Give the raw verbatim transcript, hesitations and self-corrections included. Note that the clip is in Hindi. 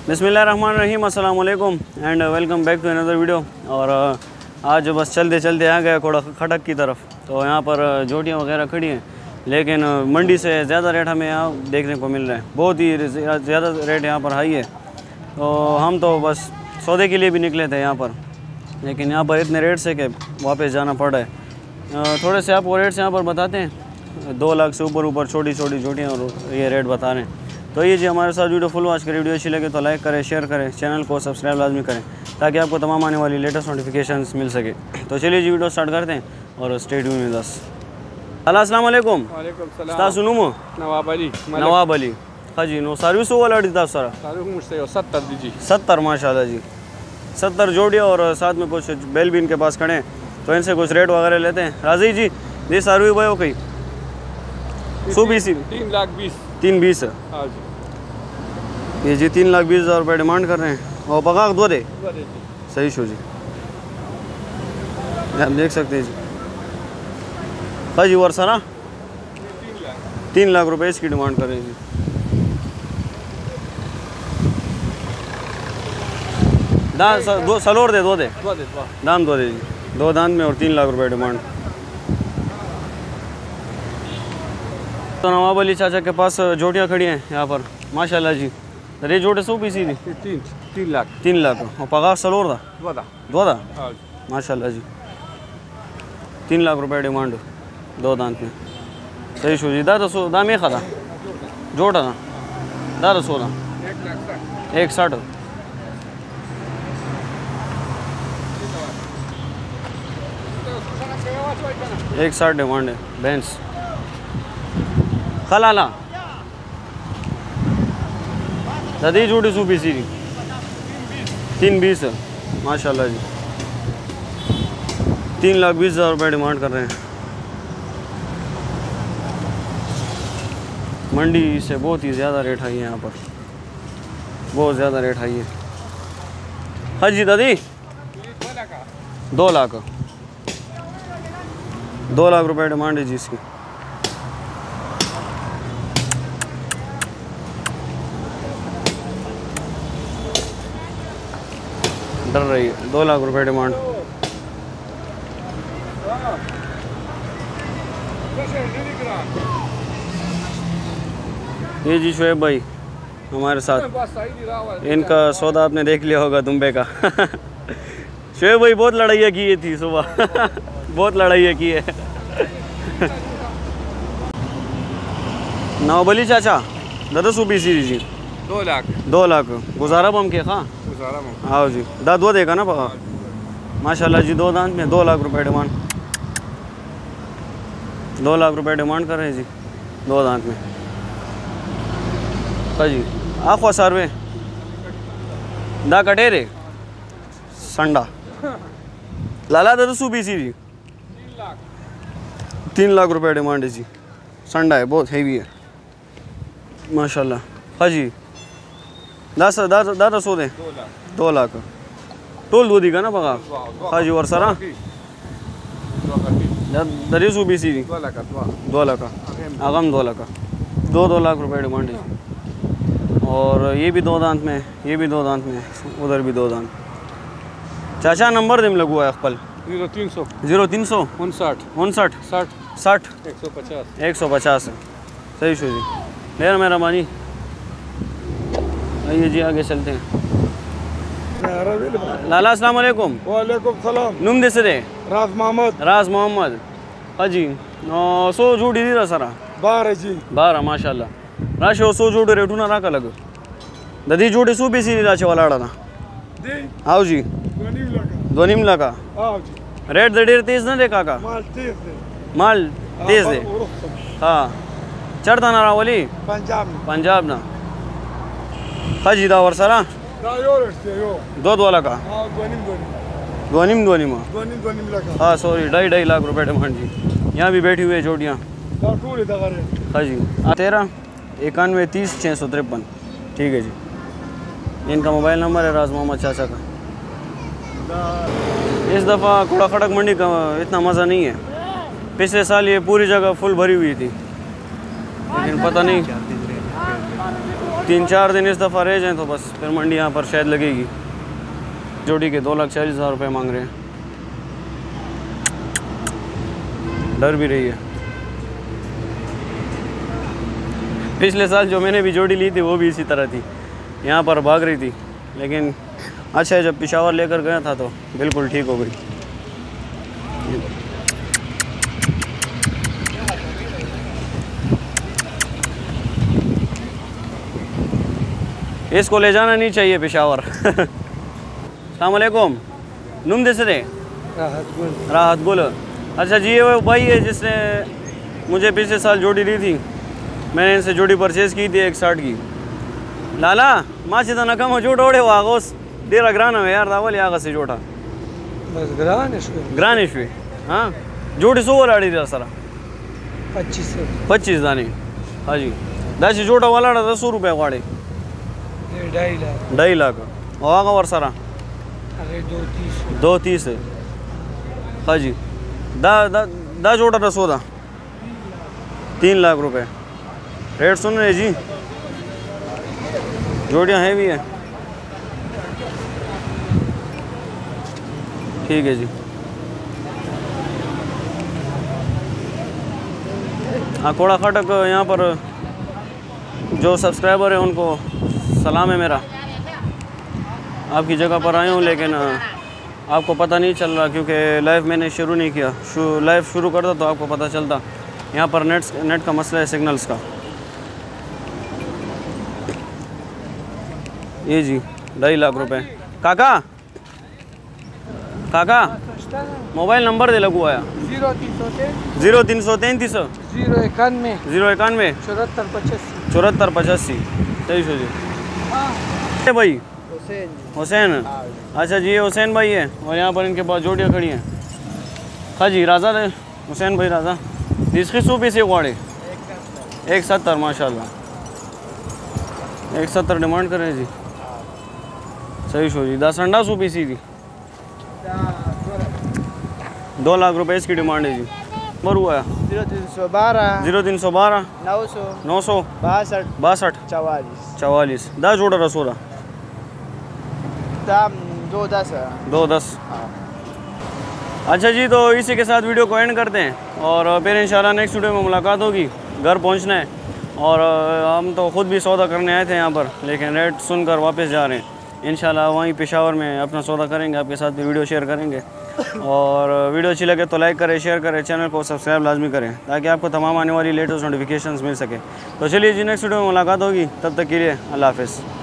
बिस्मिल्लाहिर्रहमानिर्रहीम, अस्सलाम वालेकुम and welcome back to another video. और आज बस चलते चलते आ गए कोड़ा खटक की तरफ। तो यहाँ पर जोटियाँ वगैरह खड़ी हैं, लेकिन मंडी से ज़्यादा रेट हमें यहाँ देखने को मिल रहा है। बहुत ही ज़्यादा रेट यहाँ पर हाई है। तो हम तो बस सौदे के लिए भी निकले थे यहाँ पर, लेकिन यहाँ पर इतने रेट से कि वापस जाना पड़ रहा है। थोड़े से आपको रेट्स यहाँ पर बताते हैं। दो लाख से ऊपर ऊपर छोटी छोटी जोटियाँ और ये रेट बता रहे हैं। तो ये जी हमारे साथ वीडियो फुल वॉच करें। वीडियो अच्छी लगे तो लाइक करें, शेयर करें, चैनल को सब्सक्राइब लाजमी करें ताकि आपको तमाम आने वाली लेटेस्ट नोटिफिकेशंस मिल सके। तो चलिए जी वीडियो स्टार्ट करते हैं और स्टे ट्यून में दस। अस्सलाम वालेकुम। वालेकुम सलाम। स्ता सुनुमो नवाब अली नवाब अली हाजी नो सर्विस वाला डी था सारा मुझसे सत्तर दीजिए। सत्तर माशाल्लाह जी, सत्तर जोड़िया और साथ में कुछ बैल भी इनके पास खड़े हैं, तो इनसे कुछ रेट वगैरह लेते हैं। राजी जी ये सारू भाई हो कहीं सौ बीस तीन लाख बीस तीन बीस है हाँ जी। ये जी तीन लाख बीस हज़ार रुपये डिमांड कर रहे हैं और पका दो दे सही शो जी, आप देख सकते हैं जी। हाँ जी वर्षा ना तीन लाख रुपए इसकी डिमांड कर रहे हैं जी। दान स, दो सलोर दे दो दे दाम दो दे जी, दो दान में और तीन लाख रुपए डिमांड। तो नवाब अली चाचा के पास जोटियाँ खड़ी हैं यहाँ पर माशाल्लाह जी। रे जोटे सौ पीसी थी तीन तीन लाख तीन लाख और पगार सलोर था द्वादा दो था हाँ माशाल्लाह जी। तीन लाख रुपए डिमांड दो दांत में सही शो जी। दा सो दाम एक था जोटा था दा सो था एक साठ एक साठ डिमांड है भैंस खलाला दादी जोड़ी सू पीसी तीन बीस है माशाल्लाह जी। तीन लाख बीस हज़ार रुपये डिमांड कर रहे हैं। मंडी से बहुत ही ज़्यादा रेट आई है यहाँ पर, बहुत ज़्यादा रेट आई है। हाँ जी दादी दो लाख दो लाख रुपए डिमांड है जी इसकी। डर रही है दो लाख रुपए डिमांड। ये जी शुएब भाई हमारे साथ, इनका सौदा आपने देख लिया होगा दुम्बे का। शुएब भाई बहुत लड़ाइयाँ की थी सुबह। बहुत लड़ाइयाँ की है। नवाब अली चाचा दादा सू बीसी जी दो लाख दो लाख गुजारा बम के खा हाँ जी दा दो देगा ना पका माशाल्लाह जी। दो दांत में दो लाख रुपए डिमांड, दो लाख रुपए डिमांड कर रहे हैं जी दो दांत में। हाँ जी आखो सारवे दा कटेरे संडा लाला दादा सू बीसी जी तीन लाख रुपए डिमांड है जी। संडा है बहुत हेवी है माशाल्लाह। हाँ जी दस दादा दादा सो दे दो लाख टोल दो दिखा ना पका हाँ जी। और सरा दरी सू बीसी जी दो लाख आगम दो लाख दो दो लाख रुपए डिमांड है। और ये भी दो दांत में, ये भी दो दांत में, उधर भी दो दांत। चाचा नंबर दिम लगुआ है अकबल जीरो तीन सौ जीरो तीन सौ उनसठ उनसठ साठ साठ एक सौ पचास एक सौ पचास है सही शो जी। मेरा मेरा मानी आइए जी आगे चलते हैं। लाला अस्सलाम वालेकुम। वालेकुम सलाम। नुम दे सरे राज मोहम्मद राज मोहम्मद हाँ जी। सो जोड़ी दी सरा बारह जी बारह माशाल्लाह। राशि सो जोड़ी रेटू ना राका लग ददी जोड़ी सू बीसी राशि वाला ना आओ जी दो निम लगा रेट दडेर तेज ना दे काका माल तेज दे माल तेज दे हाँ चढ़ता ना रावली पंजाब पंजाब ना हाँ जी दा वर्षा दो दो लगा दोनिम दोनिम हाँ सॉरी ढाई ढाई लाख रुपए डिमांड जी। यहाँ भी बैठी हुई है जोड़ियाँ हाँ जी। तेरह इक्यानवे तीस छः सौ तिरपन ठीक है जी। इनका मोबाइल नंबर है राज मोहम्मद चाचा का। इस दफ़ा कूड़ा खटक मंडी का इतना मज़ा नहीं है। पिछले साल ये पूरी जगह फुल भरी हुई थी, लेकिन पता नहीं तीन चार दिन इस दफ़ा रह जाएँ तो बस फिर मंडी यहाँ पर शायद लगेगी। जोड़ी के दो लाख चालीस हज़ार रुपये मांग रहे हैं। डर भी रही है। पिछले साल जो मैंने भी जोड़ी ली थी वो भी इसी तरह थी, यहाँ पर भाग रही थी, लेकिन अच्छा है जब पेशावर लेकर गया था तो बिल्कुल ठीक हो गई। इसको ले जाना नहीं चाहिए पेशावर। अस्सलाम वालेकुम। नुम दसरे राहत गुल। राहत गुल। अच्छा जी, ये वो भाई है जिसने मुझे पिछले साल जोड़ी दी थी, मैंने इनसे जोड़ी परचेज़ की थी एक साठ की। लाला माची तो नकम जोड़ ओढ़े हुआ गोस डेरा ग्राना में यार दावल आगा से जोड़ा बस ग्रानिश ग्रानिश भी। हाँ जोड़ी सो लाड़ी रहा सरा पच्चीस पच्चीस दाने। हाँ जी दस जोड़ा वाला दस सौ रुपये वाड़े ढाई लाख ढाई लाख आगा और सारा अरे दो तीस दो तीस है। हाँ जी दा दा दा जोड़ा दस दा तीन लाख रुपए रेट सुन रहे जी। जोड़ियाँ हैं भी है। ठीक है जी। हाँ कोड़ा खटक यहाँ पर जो सब्सक्राइबर है उनको सलाम है मेरा। आपकी जगह पर आया हूँ लेकिन आपको पता नहीं चल रहा क्योंकि लाइव मैंने शुरू नहीं किया। शु, लाइव शुरू करता तो आपको पता चलता। यहाँ पर नेट नेट का मसला है सिग्नल्स का। ये जी ढाई लाख रुपए। काका काका मोबाइल नंबर दे लगू आया जीरो तीन सौ तीन जीरो तीन सौ तैंतीस जीरो इक्यानवे जीरो इक्यानवे चौहत्तर पचासी चौहत्तर पचासी तेईस सौ जी। भाई हुसैन। अच्छा जी ये हुसैन भाई है और यहाँ पर इनके पास जोड़ियाँ खड़ी हैं। हाँ जी राजा है हुसैन भाई राजा। इसकी सौ पीस एक वाड़े एक सत्तर माशाल्लाह एक सत्तर डिमांड कर रहे जी। सही शो जी दस अंडा सौ पीसी थी दो लाख रुपए इसकी डिमांड है जी। बर हुआ है जीरो तीन सौ बारह जीरो तीन सौ बारह नौ सौ नौ सौ बासठ बासठ चवालीस चवालीस दस जोड़ा रसोदा दाम दो दस है दो दस। अच्छा जी तो इसी के साथ वीडियो को एंड करते हैं और फिर इंशाल्लाह नेक्स्ट वीडियो में मुलाकात होगी। घर पहुंचना है और हम तो ख़ुद भी सौदा करने आए थे यहाँ पर लेकिन रेट सुनकर वापस जा रहे हैं। इंशाल्लाह वहीं पेशावर में अपना सौदा करेंगे, आपके साथ भी वीडियो शेयर करेंगे। और वीडियो अच्छी लगे तो लाइक करें, शेयर करें, चैनल को सब्सक्राइब लाजमी करें ताकि आपको तमाम आने वाली लेटेस्ट नोटिफिकेशंस मिल सके। तो चलिए जी नेक्स्ट वीडियो में मुलाकात होगी, तब तक के लिए अल्लाह हाफ़िज़।